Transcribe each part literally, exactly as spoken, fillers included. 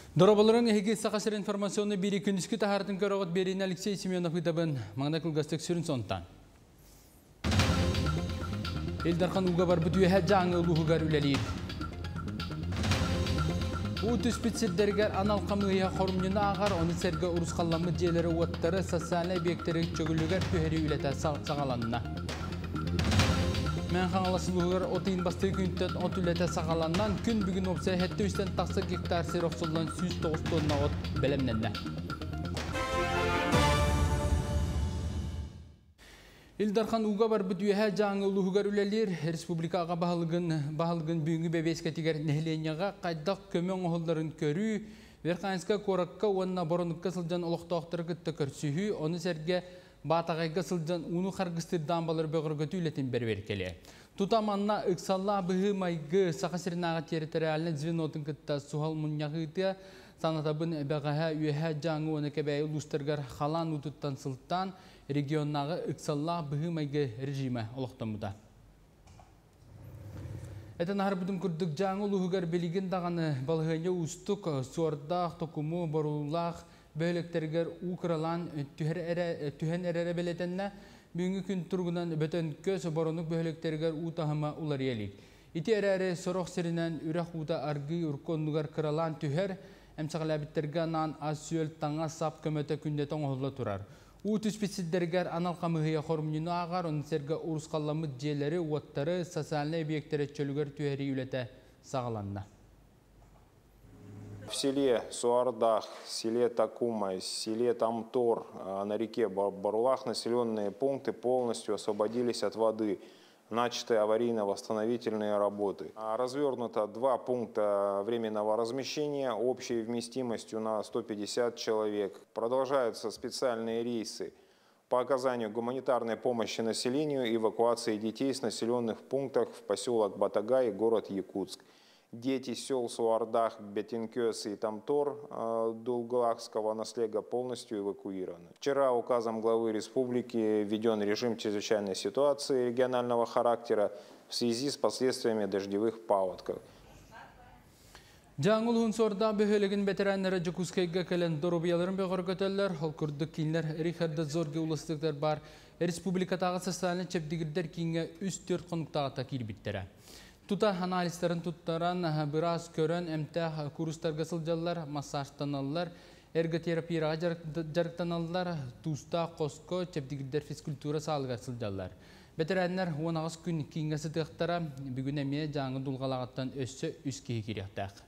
Дорабаларын эһиги сақасыр информационны бири күнүскү тахартын көрөгөт берин Алексей Семенов ытабын маңда кылгастык сүрүн сонтан. Элдархан уга бар бүтүе жаңы улугар үлелир. Уту спецтердергер анал камыя хорумнуна агар оны серге урус калламы жээлери уаттары социаль объекттери чөгүлүгөр төһери үлете сагаланна. Мен хаңаласылығыр отын басты күнттен от үлеті сағаланнан күн бүгін опсай хетті үстен тақсы гектар сер оқсылдан жүз тоғыз тонна от бәлемненді. Илдархан уға бар бүдуеге жаңы ұлығығар үлелер республикаға бағылығын бүгінгі бәбескетігер нәхленияға қайдақ көмен оғылдарын көрі, Верханска коракка онына бұрыныққа сылжан олықтақтыры күтті көрсүйі, оны сәрге Батағайға сылжан уну қарғыстыр дамбалар бөғіргөті үлетін бәрбер келе. Тутаманна ықсалла бұғы майғы сақасырынаға территориалны звенотын күтті суғал мұнияғыты санатабын бәғаға үйәе жаңы оны кәбәйі ұлыстырғар қалан ұтыттан сылттан регионнағы ықсалла бұғы майғы режимі олықтан бұда. Әтін ағыр бұдың күрдік жаңы ұлығығар белеген дағаны балғыне ұстық, суардақ, тоқымы, борулақ, бөліктергер ұқыралан түхен әрәрі белетенне бүгінгі күн тұрғынан бөтен көз боронық бөліктергер ұтағыма ұлар елік. Ити әрәрі сұрық сірінен үрәқ ұта арғы ұрқонығар қыралан түхер әмсіғалабіттерге нан аз сүйел таңа сап көмөті күндетен оғылы тұрар. Ұты специддергер анал қамығыя қорымнуны ағар, оның серге ұрыс қаламы желері, уаттары, социальный объекттері чөлігер түхері үлеті сағаланна. В селе Суардах, селе Такума, селе Тамтор на реке Барлах населенные пункты полностью освободились от воды. Начаты аварийно-восстановительные работы. Развернуто два пункта временного размещения общей вместимостью на сто пятьдесят человек. Продолжаются специальные рейсы по оказанию гуманитарной помощи населению и эвакуации детей с населенных пунктов в поселок Батагай и город Якутск. Дети сел Суардах, Бетинкёс и Тамтор Дулгалахского наследия полностью эвакуированы. Вчера указом главы республики введен режим чрезвычайной ситуации регионального характера в связи с последствиями дождевых паводков. Жаңыл сорда бөхөлеген ветераннары Жукускайга кәлен дорубияларын бөгіргөтелер, холкурдық кейінлер Рихарда Зорге улыстықтар бар республикатағы социальный чепдігірдер кейінге үз төрт қонуқтағыта келбеттері. Тута анализтерін туттаран біраз көрін әмтә курустарға сылжалар, массажтаналар, эрготерапияға жарықтаналар, туста, қоско, чепдігірдер физкультура сағылға сылжалар. Ветераннар он ағыз күн кейінгі сыдықтара бүгін әме жаңы дұлғалағаттан өссі үз кейі керектақ.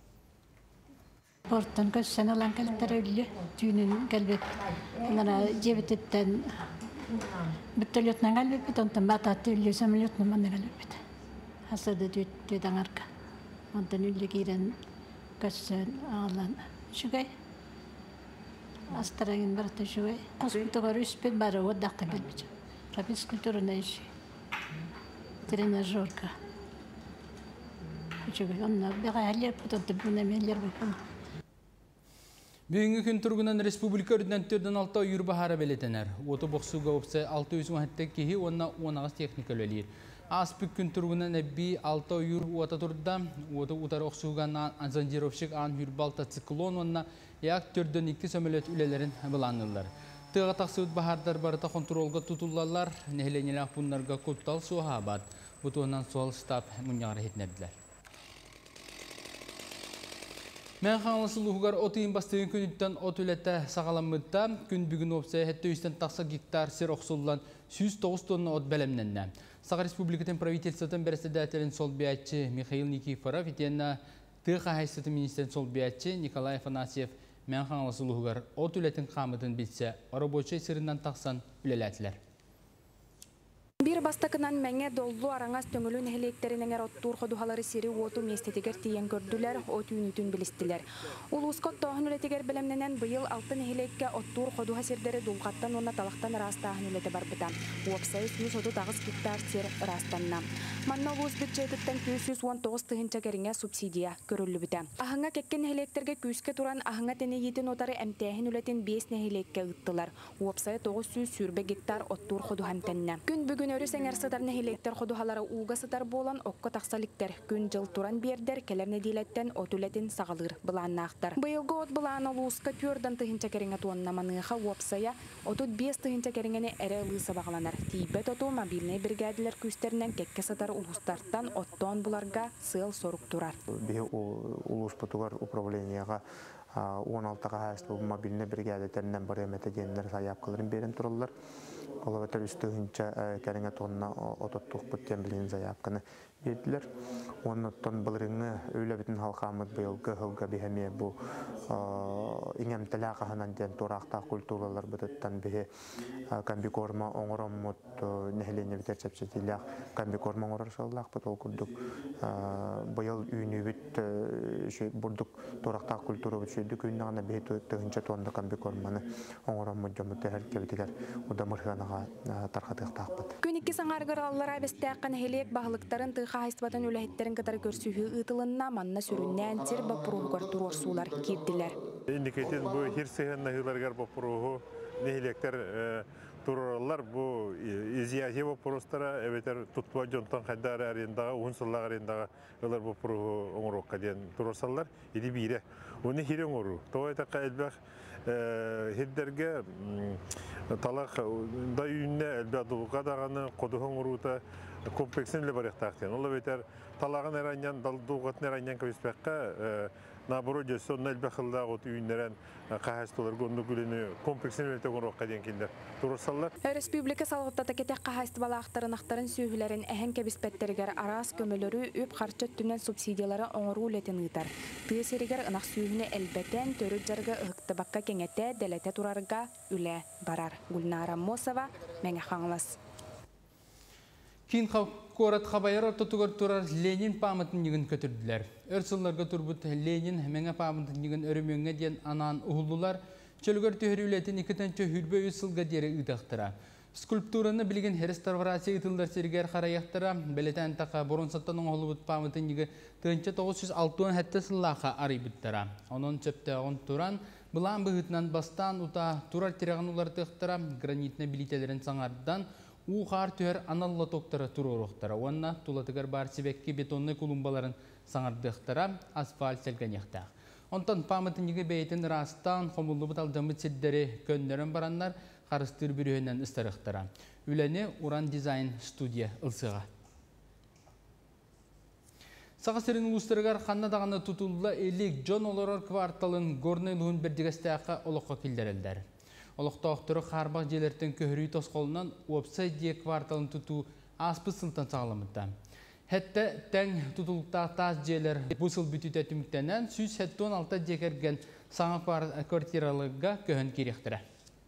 Порттан көссен алан кәлттер өлі, түйінін кәлбет, жебететтен бүттөлетнен кәлбет, онтан бататты өлі сөмілетнен маны кәлбет. Hasada düttüden arka. Ondan ülke giren kössön ağlan. Şugay. Astaragin barata şugay. Hospital üspet bara odakta bilmeyeceğim. Rapis kültürüne işi. Trenajörka. Şugay onlar bir haller putatı buna meller bakın. Бүгінгі күн тұрғынан республика үрденеттерден алта үйір бағара белетенер. Оты боқсуға өпсе алты жүз он жеті кейі онна он ағыз техника өлелер. Аспик күн тұрғынан әбі алта үйір ота тұрда, оты ұтар оқсуған анзандировшық ан хүрбалта циклон онна яқ түрден екі сөмелет үлелерін бұланылар. Тыға тақсыуыт бағардар барыта контролға тұтылалар, нәхіленелі бұнларға көттал суға абад. Бұтуынан суал штаб мұнияғыр етнерділер. Мен қаңлысылығығар отыйын бастығын күніттен от үлетті сағаламытта күн бүгін опсай әтті үстен тақса гектар сер оқсылдан жүз тоғыз тонна от бәлемненді. Саға республикатын правительствотын бәрістедәтелін сол биятчы Михаил Никифоров, етенна тыға хайстыты министерін сол биятчы Николай Афанасьев мен қаңлысылығығар от үлетін қамытын білсе, рабочай сырынан тақсан үлеләтілер. Bir bastakынан мәңе доллу араңас төңілін әлектерінен оттур қодуғалары сері оту местетігер тиен көрділер, оту үнітін білістілер. Ол ұскот тоғын үлетігер білімненен бұйыл алтын әлекке оттур қодуға сердері дұлғаттан оны талақтан растағын үлеті бар бұта. Уапсайы жүз отыз тоғыз гектар сер растанна. Манна ұлыс бюджеттіттен жүз он тоғыз тығынча кәріңе субсидия көрілі бұта. Ахыңа кәккен әлектерге күске тұран ахыңа тәне етін отары әмтәхін үлетін бес әлекке ұттылар. Уапсайы тоғыз жүз сүрбе гектар оттур қодуған тәнне. Күн бүгін өрі сәңер сыдар нәхилектер қодуғалары уға сыдар болан оққа тақсаликтер күн жыл туран бердер келерне дейлеттен отулетін сағалыр бұланнақтар. Бұйылғы от бұлан олуысқа түрдан тұхынча кереңе туанна маныға уапсая отут бес тұхынча кереңені әрі ұлыса бағаланар. Тейбет оту мобильный бригадилер күстерінен кекке сыдар ұлыстарттан оттон бұларға сыл сорук турар. Бе улус потугар управленияға он алтыға хәсті мобильный бригадилерінен бір еметі денлер саяпқыларын берін тұралар. Олабатар үстігінші кәріңе тонна ототтуқ бұттен білген заявканы берділер. Оннаттан бұлырыңы өйлі бітін халқамыд бұйылғы ғылға бейхеме бұл иңем тілі қағынан ден тұрақтақ культуралар бұдыттан бейе камбикорма оңырам мұт нәхілене бітер чәпсетіліғ камбикорма оңырар шаллақ бұд ол күрдік бұйыл үйіні біт бұрдық тұрақтақ культура бұд шүйді күйінағына бейе тұғынша тонны камбикорманы оңырам мұт жомыты әрке бітігер ұда мұрғанаға тарқатық тақпыд. Күн екі саңарғыр аллара бәстәққан хелек бағылықтарын тұға хайстыбатын өләхеттерін қыдар көрсүйі ұтылынна манна сүріннән тер бапыруғар тұрор сулар кирділер. Индикетен бұл хирсеген нағыларғар бапыруғы нехелектер тұроралар бұл изияхи бапырустара әветер тұтпа жонтан қайдар әрендағы, ұнсыллақ әрендағы ұлар бапыруғы оңыроққа ден тұрорсалар, еді бейре. Оны хирен ору. Тоғайтаққа әлбәқ хеддерге талақ да үйінне әлбәдуға дағаны қодуғын ұруыта комплексін лі барықтақтен. Олы бетер талағын әраньян, далдуғатын әраньян көбеспәққа набыру жөсі оны әлбәқылда ғот үйіннерен қағастылар гонды күліні комплексін өте ғырыққа ден келдер. Тұрырсалар. Республика салғыттата кетек қағасты балақтарын ақтарын сүйілерін әхен кәбіспәттергер арас көмілері өп қарчат түнен субсидиялары оңыру үлетін ұйтар. Түйесерігер ұнақ сүйіні әлбәтен төрі жарғы ұқты баққа кеңетті дәләті тұрарға үлі барар. Гүлнара Мосова, мәңі қаңылас. Кин корат хабайар тотугар турар Ленин памятын нигін көтірділер. Өрсылларға турбут Ленин мәңі памятын нигін өрімеңе ден анан ұғылылар чөлгөр төхірілетін екітінші хүрбе өсілға дері ұдақтыра. Скульптураны білген реставрация ұтылдар сергер қараяқтыра, бәлетен тақа бұрын саттаның олыбыт памятын нигі тығынча тоғыз жүз алтыдан хәтті сыллаға арайбыттыра. Onun чөпті оғын туран, бұлан бұғытынан бастан ұта турар тереген олар тұқтыра, гранитна билетелерін саңардан уғар түйер аналла тоқтары тұрорықтыра. Онна тулатығар бар себекке бетонны кулумбаларын саңардықтыра, асфальт сәлген яқтақ. Онтан памятын нигі бәйтін растан, қомылы бұталдамы цеддері көннерін баранлар, қарыстыр бүрігінен ұстарықтыра. Үләне Уран дизайн студия ұлсыға. Сағасырын ұлыстырығар қаннадағаны тұтылыла елік Джон Олорор кварталын горный луын бірдігістіяққа олыққа келдерілдер. Олықта оқтыры қарбақ желерттен көхірі тосқолынан опсай дие кварталын тұту аспы сылтан сағаламыдда. Хәтті тәң тұтылықта таз желер бұсыл бүтіті түміктенен сүз хәтті он алты декерген саңа квартиралыға көхін керектірі.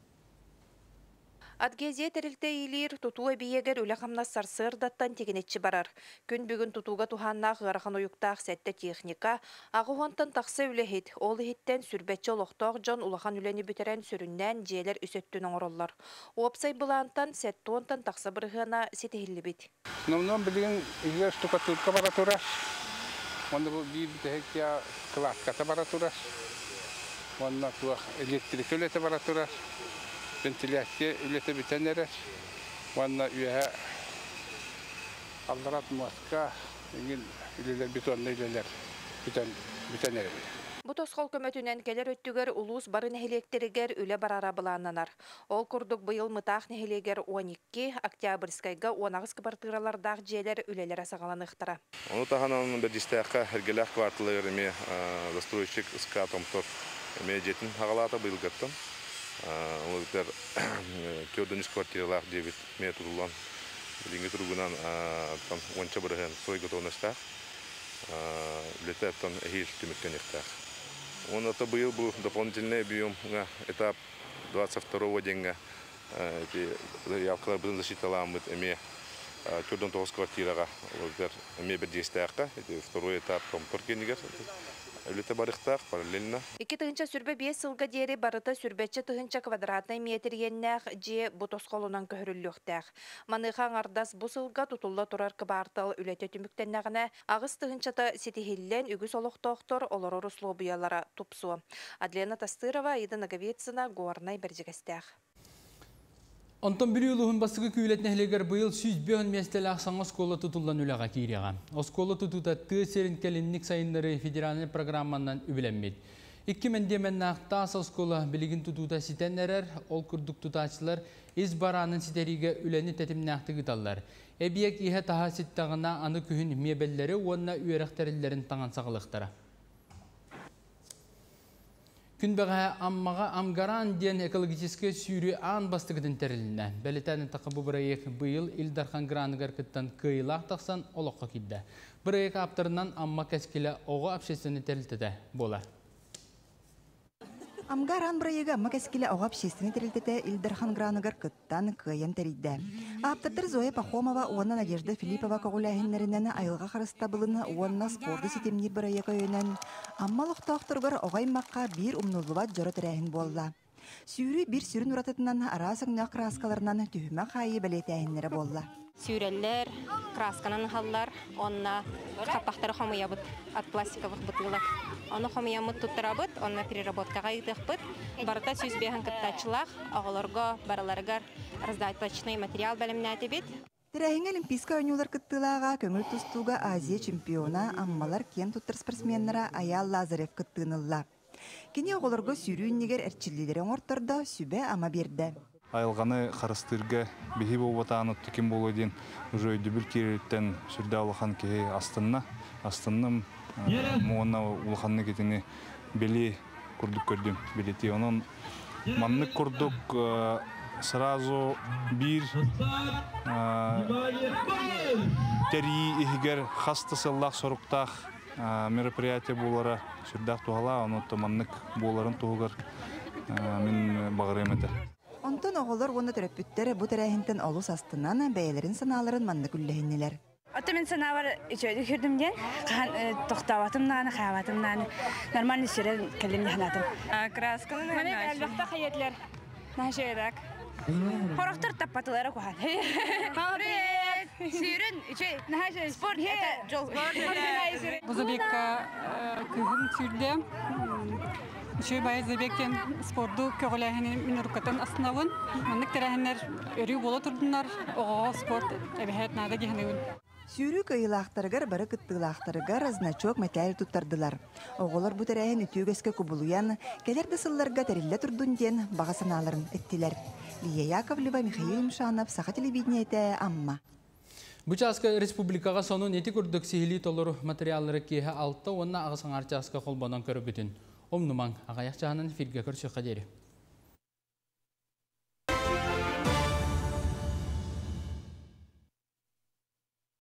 Адгезия терилте илир тутуа биегер үле хамна сарсырдаттан тегенетчи барар. Күн бүгін тутуга туханнақ ғарахан ойуқтақ сәтті техника, ағуғантан тақсы үлехет, ол хеттен сүрбетчі олықтақ жон улахан үлені бүтерен сүріннен жиелер үсеттін оңыроллар. Опсай бұлантан сәтті онтан тақсы бірғана сетехілі бет. Номнон білген үйер штукатурка баратураш, онда бұл бейбі тәхекия кладката баратураш, онда туақ электрик үлеті баратураш, вентиляция үлеті бітенереш, онда үйе алдарат маска, үлелер бетонны үлелер бітенереш. Бу тосқол көмөтүнен келер өттүгер улус бары нехелектеригер үле барара былананар. Ол курдук быйыл мытаах нехелегер он эки октябрьскайга он агыс кыбартыралардаах жээлер үлелер асагаланыктара. Ону таханан бедистаяққа хергелях кварталар эме застройщик ска томтор эме жетин хагалата быйылгаттан. Олар кёрдөнүс квартиралар дебит метрулан билинге тургунан онча бырыгын сойго тонастах. Летептан эхил тимиттенихтах. Он это был был дополнительный объем на этап двадцать второго дня. Я вкладывал был засчитала мы эми чудом того с квартирага. Вот эми бедистаяка. Это второй этап там торкинигер. Үлете барықтақ параллельно. Iki тыгынча сүрбе бес сылга дери барыта сүрбетче тыгынча квадратный метр еннәх же бутосқолунан көһөрүллүхтәх. Маныхан ардас бу сылга тутулла турар кыбартал үлете түмүктеннәгенә агыс тыгынчата сетихиллен үгүс олоқтоқтор олорор условиялара тупсу. Адлена Тастырова, Ида Наговецина, Горный Бердигестях. Онтон бір үлуғын бастығы күйлетнәлегер бұйыл сүз бүйін местелі ақсан оскола тұтылдан үліға кейреға. Оскола тұтута түйсерін кәліннік сайынлары федеральный программаннан үбіленмейді. Икки мендемен нақтас оскола білігін тұтута ситен әрер, ол күрдік тұтачылар из баранын ситериге үләні тәтім нақты ғыталар. Әбиек ihe таға ситтағына аны күхін мебеллері онына үйерақтәрілерін таңан сағылықтары. Күнбәға аммаға амгаран ден экологический сүйрі ан бастығыдың тәріліне. Бәлетәнін тақы бұл бірайық бұйыл Илдархан Граныгар күттен кыйлақ тақсан олыққа кедді. Бірайық аптырынан амма кәскілі оғы общественный тәрілтеді бола. Амгаран бірайығы амма кәскілі оғы общественный тәрілтеді Илдархан Граныгар күттен кыйын тәрілді. Аптырдыр Зоя Пахомова, онна Надежда Филиппова кағуләхінлерінен айылға қарыста бұлыны онна спорды сетемнер бірайығы өйінен. Аммалықтақтырғыр оғаймаққа бір умнулуат жоры тірәйін болла. Сүйрі бір сүрін ұратытынан арасың краскаларынан түйіме қайы бәлетәйінлері болла. Сүйрелер, красканан халлар, онна қапақтары қомыябыт, от пластиковых бутылок. Оны қомыямыт тұттырабыт, онна переработкаға етіқпыт. Барыта сүзбеген кіттачылақ, оғыларға, бараларығар раздаточный материал бәлімнәті бет. Тірәйін олимпийска ойнулар кыттылаға көңіл тұстуға Азия чемпиона аммалар кен тұттыр спортсменнера Аял Лазарев кыттынылла. Кене оғыларға сүйрүүннегер әрчілілерін ортырда сүбе ама берді. Айылғаны қарыстырға бейі болбатағын өттікен болуыден уже дүбіл кереттен сүрді алыған кей астынна. Астынным мұғына ұлғанны кетіне белі күрдік көрдім. Белеті оның маннық күрдік сразу бір тәрі егер қасты сыллақ сұрықтақ мероприятие болары сүрдіқ туғала, оны маннық боларын туғығыр мен бағырым еті. Онтон оғылар оны төрөппүттері бұ тәрәхінтен олыс астынан бәйлерін саналарын манны күлләйінелер. Ота мен санавар үчөйді көрдімден, тоқтаватымнаны, қағаватымнаны, нормальный сүрен кәлемді ханатым. Красканы әлбақта қайетлер, нәжейдік. Хорақтыр таппатылары қоған. Привет! Сүйрін, үчөй, нәжей, спорт, это жол. Бұзабекка күгім сүрді. Үшөй байы забектен спорду көғіләйіні минұрқатын астынауын. Мұндық тәрәхінлер өрі болу тұрдынлар, оғаға спорт әбіхет нады кехінеуін. Сүйрі көйілақтарығар бары кыттығылақтарығар значок мәтәлі тұттардылар. Оғылар бұ тәрәхін үтігеске күбілуян, кәлерді сылларға тәрілі тұрдын ден баға саналарын әттілер. Лия Яковлева, Михаил Мшанов, Саха телевидениеті Амма. Бұчасқа республикаға сону неті күрдік сихили толыр материалары кейі алты, онна ағысың арчасқа қолбанан көрі бүтін. Омнуман ағаяқ жағынан эфирге көрсі қадері.